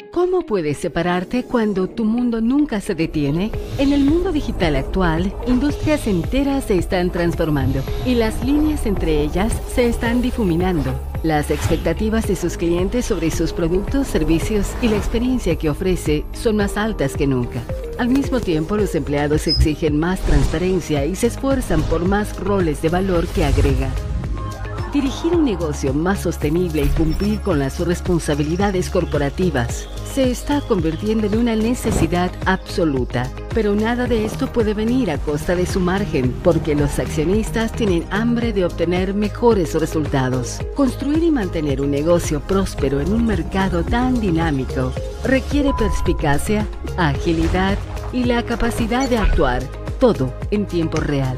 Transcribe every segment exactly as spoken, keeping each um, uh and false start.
¿Cómo puedes separarte cuando tu mundo nunca se detiene? En el mundo digital actual, industrias enteras se están transformando y las líneas entre ellas se están difuminando. Las expectativas de sus clientes sobre sus productos, servicios y la experiencia que ofrece son más altas que nunca. Al mismo tiempo, los empleados exigen más transparencia y se esfuerzan por más roles de valor que agrega. Dirigir un negocio más sostenible y cumplir con las responsabilidades corporativas se está convirtiendo en una necesidad absoluta. Pero nada de esto puede venir a costa de su margen, porque los accionistas tienen hambre de obtener mejores resultados. Construir y mantener un negocio próspero en un mercado tan dinámico requiere perspicacia, agilidad y la capacidad de actuar, todo en tiempo real.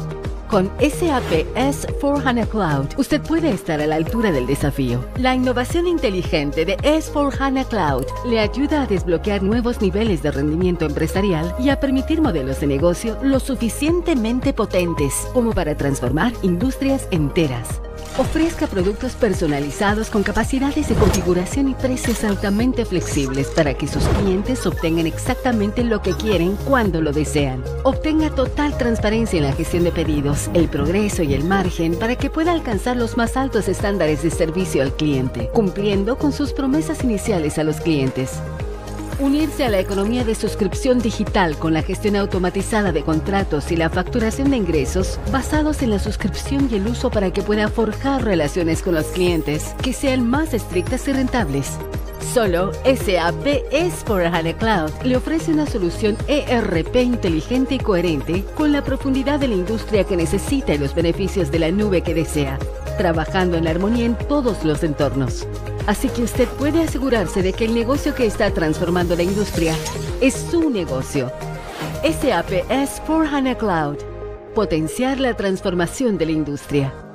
Con S A P S cuatro HANA Cloud, usted puede estar a la altura del desafío. La innovación inteligente de S cuatro HANA Cloud le ayuda a desbloquear nuevos niveles de rendimiento empresarial y a permitir modelos de negocio lo suficientemente potentes como para transformar industrias enteras. Ofrezca productos personalizados con capacidades de configuración y precios altamente flexibles para que sus clientes obtengan exactamente lo que quieren cuando lo desean. Obtenga total transparencia en la gestión de pedidos, el progreso y el margen para que pueda alcanzar los más altos estándares de servicio al cliente, cumpliendo con sus promesas iniciales a los clientes. Unirse a la economía de suscripción digital con la gestión automatizada de contratos y la facturación de ingresos basados en la suscripción y el uso para que pueda forjar relaciones con los clientes que sean más estrictas y rentables. Solo S A P S cuatro HANA Cloud le ofrece una solución E R P inteligente y coherente con la profundidad de la industria que necesita y los beneficios de la nube que desea, trabajando en la armonía en todos los entornos. Así que usted puede asegurarse de que el negocio que está transformando la industria es su negocio. S A P S cuatro HANA Cloud. Potenciar la transformación de la industria.